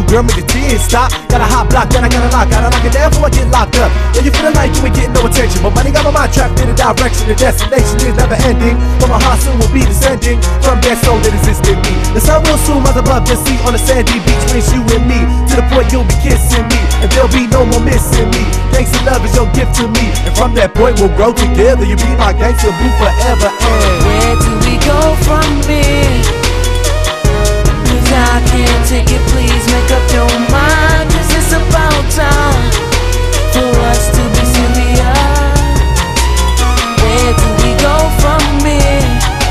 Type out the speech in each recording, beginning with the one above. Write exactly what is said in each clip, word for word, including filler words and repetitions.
girl, make the tears stop. Got a hot block, then I got a lock. Gotta lock it down before I get locked up. Yeah, you feeling like you ain't getting no attention, but money got my mind trapped in a direction. The destination is never ending, but my heart soon will be descending from that soul that exists in me. The sun will soon rise above the sea on a sandy beach, race you and me, to the point you'll be kissing me, and there'll be no more missing me. Thanks to love is your gift to me, and from that point we'll grow together. You'll be my gangster boo forever. And where do we go from here? Cause I can't take it, please make up your mind. Cause it's about time for us to be serious. Where do we go from here?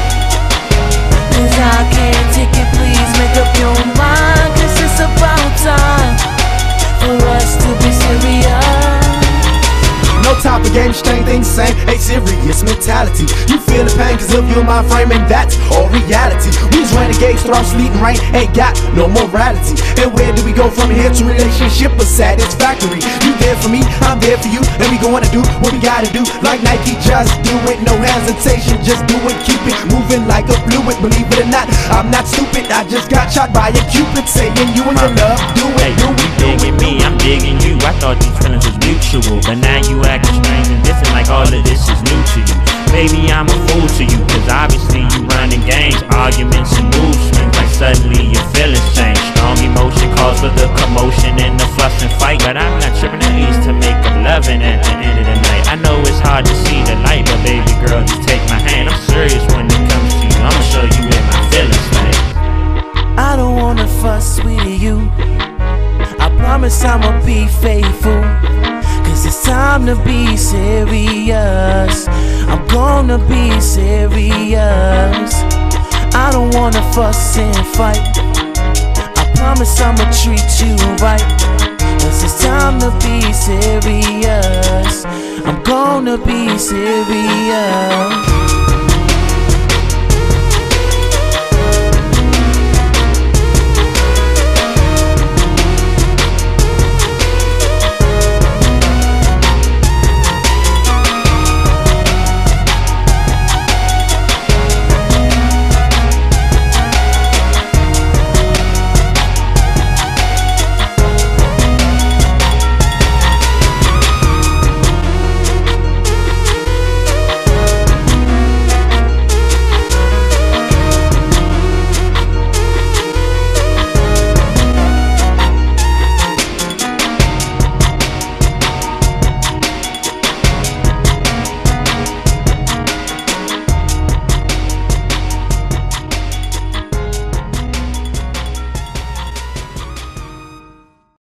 Cause I can't take it, please make up your mind. Cause it's about time for us to be serious. no time for games, change things same. A serious mentality. You feel the pain cause of your mind frame, and that's all reality. We just renegades through our sleet and rain, ain't got no morality. And where do we go from here to relationship or satisfactory? You there for me, I'm there for you, and we gonna do what we gotta do. Like Nike, just do it, no hesitation, just do it. Keep it moving like a fluid. Believe it or not, I'm not stupid. I just got shot by a cupid saying you and your love. Do it, hey, do you it, digging me, I'm digging you. I thought these feelings was mutual, but now you acting strange and different, like all of this is new to you. Baby, I'm a fool to you, cause obviously you running games, arguments and mood swings, like suddenly your feelings change. Strong emotion calls for the commotion and the fuss and fight, but I'm not tripping at least to make up loving at the end of the night. I know it's hard to see the light, but baby girl, just take my hand. I'm serious when it comes to you, I'ma show you where my feelings lay. I don't wanna fuss with you, I promise I'ma be faithful, cause it's time to be serious. I'm gonna be serious. I don't wanna fuss and fight, I promise I'ma treat you right, cause it's time to be serious. I'm gonna be serious.